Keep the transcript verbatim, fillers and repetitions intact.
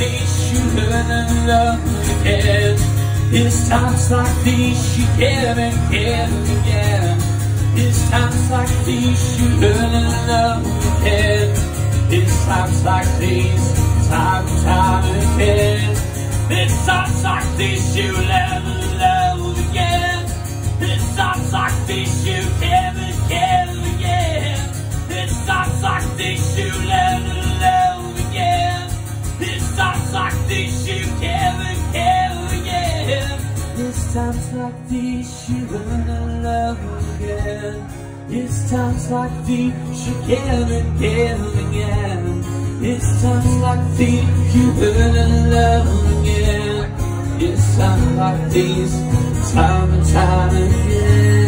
these you learn to love again. It's times like these you give and give again. It's times like these you learn to love again. It's times like these, time and time again. It's times like these you learn to love again. It's times like these you give and give again. It's times like these you learn to love again. It's times like these you give and give again. It's times like these you learn to love again. It's times like these you give and give again. It's times like these you learn to love again. It's times like these, time and time again.